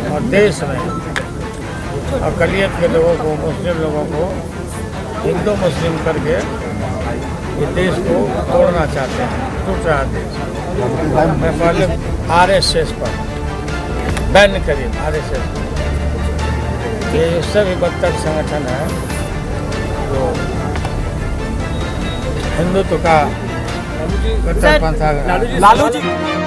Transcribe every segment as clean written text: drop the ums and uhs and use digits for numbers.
और देश में अक़लियत के लोगों को, मुस्लिम लोगों को हिंदू मुस्लिम करके ये देश को तोड़ना चाहते हैं, टूट रहा देश। मैं पहले RSS पर बैन करिए, RSS ये उससे भी बदतर संगठन है जो हिंदुत्व का कट्टरपंथा। लालू जी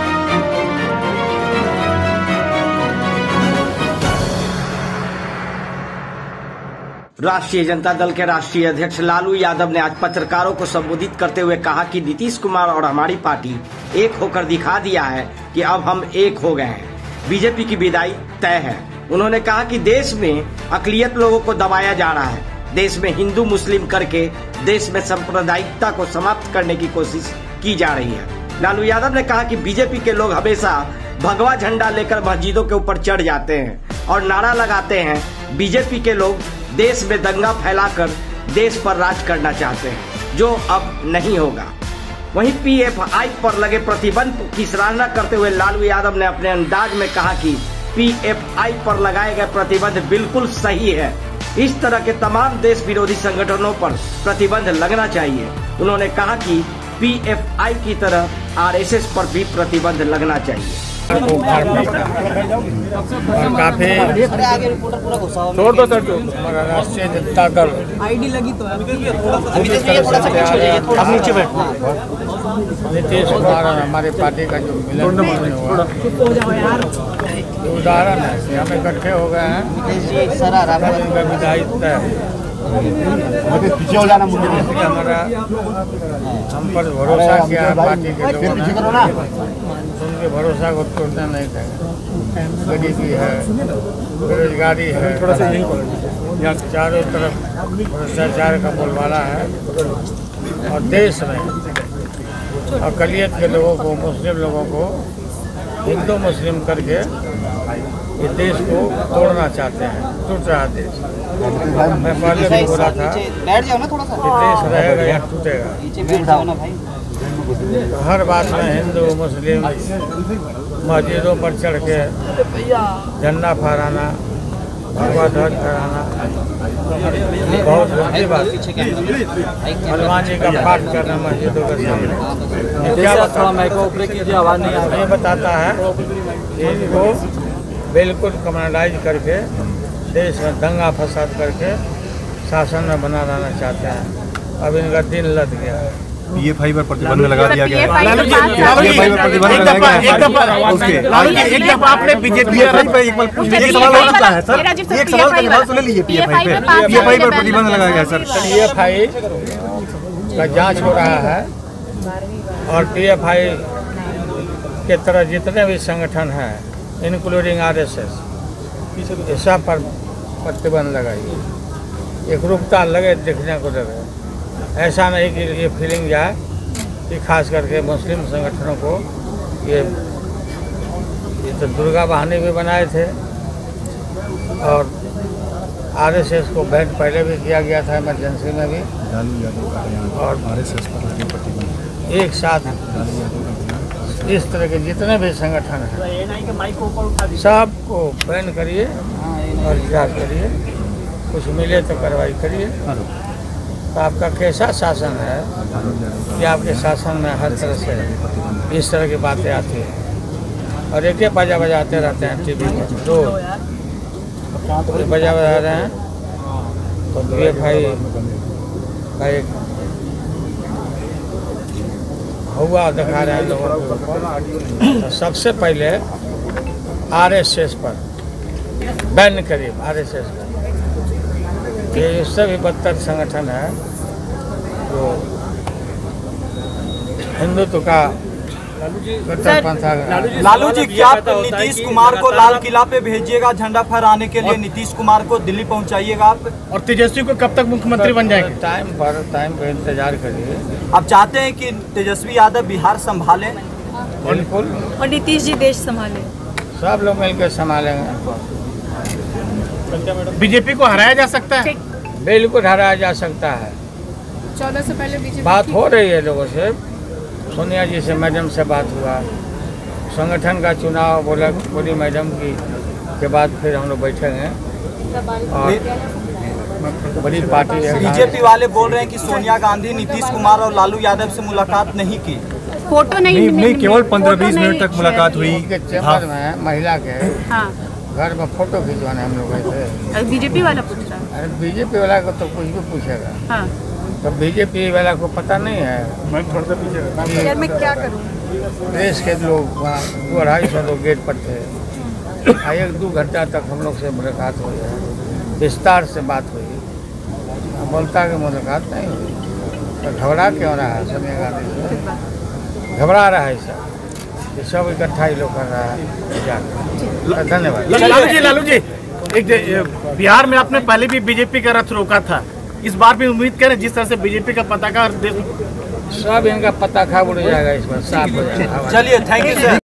राष्ट्रीय जनता दल के राष्ट्रीय अध्यक्ष लालू यादव ने आज पत्रकारों को संबोधित करते हुए कहा कि नीतीश कुमार और हमारी पार्टी एक होकर दिखा दिया है कि अब हम एक हो गए हैं। बीजेपी की विदाई तय है। उन्होंने कहा कि देश में अक़लियत लोगों को दबाया जा रहा है। देश में हिंदू मुस्लिम करके देश में सांप्रदायिकता को समाप्त करने की कोशिश की जा रही है। लालू यादव ने कहा कि बीजेपी के लोग हमेशा भगवा झंडा लेकर मस्जिदों के ऊपर चढ़ जाते हैं और नारा लगाते हैं। बीजेपी के लोग देश में दंगा फैलाकर देश पर राज करना चाहते हैं, जो अब नहीं होगा। वहीं PFI पर लगे प्रतिबंध की सराहना करते हुए लालू यादव ने अपने अंदाज में कहा कि PFI पर लगाए गए प्रतिबंध बिल्कुल सही है। इस तरह के तमाम देश विरोधी संगठनों पर प्रतिबंध लगना चाहिए। उन्होंने कहा कि PFI की तरह RSS पर भी प्रतिबंध लगना चाहिए। काफी राष्ट्रीय जनता दल नीतीश कुमार और हमारी पार्टी का जो मिलन हुआ उदाहरण है कि हम इकट्ठे हो गए हैं। इनका विधायित्व तय हमारा हम पर भरोसा किया पार्टी के लोगों ने, उनके भरोसा को तोड़ना नहीं चाहिए। गरीबी है, बेरोजगारी है, चारों तरफ भ्रष्टाचार का बोलबाला है और देश में अक़लियत के लोगों को, मुस्लिम लोगों को हिंदू मुस्लिम करके ये देश को तोड़ना चाहते हैं, टूट रहा देश। मैं पहले भी बोला था कि देश रहेगा या टूटेगा। हर बात में हिंदू मुस्लिम मस्जिदों पर चढ़ के झंडा फहराना, भगवा ध्वज फहराना बहुत गंदी बात। हनुमान जी का पाठ करना मस्जिदों के सामने ये बताता है कि इनको बिल्कुल कम्युनलाइज करके देश में दंगा फसाद करके शासन में बना रहना चाहते हैं। अब इनका दिन लद गया है। PFI पर प्रतिबंध लगा दिया गया है। एक दफा आपने बीजेपी पर एक सवाल हो सकता है सर, एक सवाल का जवाब सुन लीजिए। PFI पर प्रतिबंध लगाया गया सर। PFI का जांच हो रहा है और PFI के तरह जितने भी संगठन हैं इंक्लूडिंग RSS सब पर प्रतिबंध लगाइए। एक रुकता लगे, देखने को लगे। ऐसा नहीं कि ये फीलिंग जाए कि खास करके मुस्लिम संगठनों को ये तो दुर्गा वाहिनी भी बनाए थे और RSS को बैन पहले भी किया गया था इमरजेंसी में भी। और RSS पर एक साथ इस तरह के जितने भी संगठन हैं सबको बैन करिए और जांच करिए, कुछ मिले तो कार्रवाई करिए। तो आपका कैसा शासन है कि आपके शासन में हर तरह से इस तरह की बातें आती हैं और एक बाजा बजाते रहते हैं TV पर, तो बजा बजा रहे हैं। तो PFI का एक हुआ दिखा रहे हैं लोगों को। तो सबसे पहले RSS पर बैन करिए, RSS पर। ये उससे भी बदतर संगठन है जो हिंदुत्व का कट्टरपंथा। लालू जी क्या नीतीश कुमार को लाल किला पे भेजिएगा झंडा फहराने के लिए? नीतीश कुमार को दिल्ली पहुंचाइएगा आप? और तेजस्वी को कब तक मुख्यमंत्री बन जाएंगे? टाइम पर इंतजार करिए। आप चाहते हैं कि तेजस्वी यादव बिहार संभाले? बिल्कुल। और नीतीश जी देश संभाले? सब लोग मिलकर संभालेंगे। बीजेपी को हराया जा सकता है? बिल्कुल हराया जा सकता है। 14 से पहले बीजेपी बात हो रही है लोगों से, सोनिया जी से, मैडम से बात हुआ। संगठन का चुनाव बोली मैडम की के बाद फिर हम लोग बैठेंगे और बड़ी पार्टी है। बीजेपी वाले बोल रहे हैं कि सोनिया गांधी, नीतीश कुमार और लालू यादव से मुलाकात नहीं की। फोटो नहीं केवल 15-20 मिनट तक मुलाकात हुई। उनके चैम्बर में महिला के हाँ घर में फोटो खिंचवाने हम लोग गए थे। बीजेपी वाला पूछ रहा है। अरे बीजेपी वाला को तो कुछ भी पूछेगा। हाँ तो बीजेपी वाला को पता नहीं है यार मैं क्या करूँ। देश के लोग वहाँ 200-250 लोग गेट पर थे। 1-2 घंटा तक हम लोग से मुलाकात हुई है, विस्तार से बात हुई। बोलता कि मुलाकात नहीं हुई तो घबरा क्यों रहा है सोनिया गांधी से? घबरा रहा है सब, ये सब इकट्ठा ही लोग कर रहा है। धन्यवाद। लालू जी एक बिहार में आपने पहले भी बीजेपी का रथ रोका था, इस बार भी उम्मीद करें जिस तरह से बीजेपी का पताका सब इनका पताखा उड़ जाएगा, इस बार साफ हो जाएगा। चलिए, थैंक यू सर।